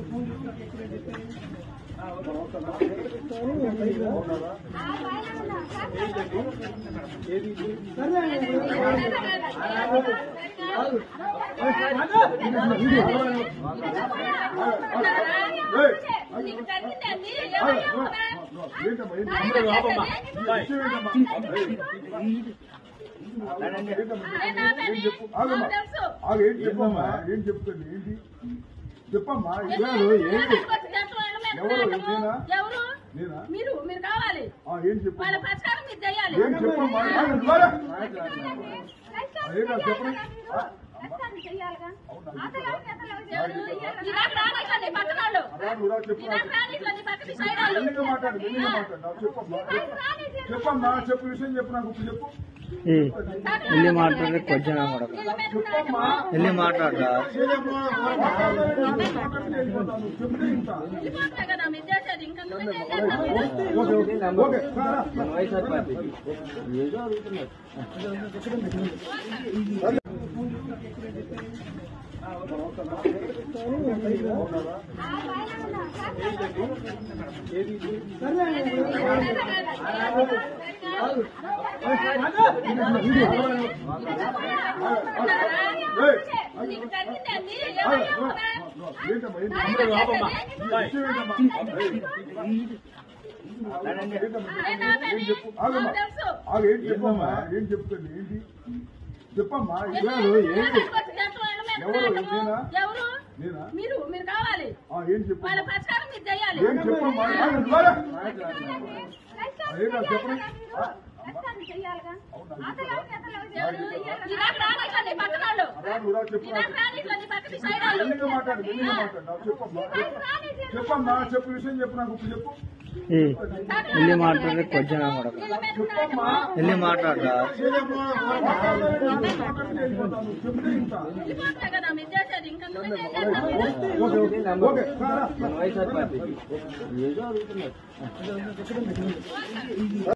ఏం చెప్తుంది ఏంటి చెప్పమ్మా మీరు కావాలి ఏం చెప్పు వాళ్ళ పరిష్కారం మీరు చేయాలి ఏం చెప్పమ్మా చెప్పండి చెప్పమ్మా చెప్పు విషయం చెప్పు నాకు ఇప్పుడు చెప్పు వెళ్ళి మాట్లాడే కొంచెం వెళ్ళి మాట్లాడరా ఏదో అడుగుతున్నారు ఏం చెప్తుంది ఏంటి చెప్పమ్మా మీరు కావాలి ఏం చెప్పు వాళ్ళ పరిష్కారం మీరు చేయాలి ఏం చెప్పమ్మా చెప్పండి చెప్పమ్మా చెప్పు విషయం చెప్పు నాకు ఇప్పుడు చెప్పు వెళ్ళి మాట్లాడే కొంచెం వెళ్ళి మాట్లాడరా ఏదో అడుగుతున్నారు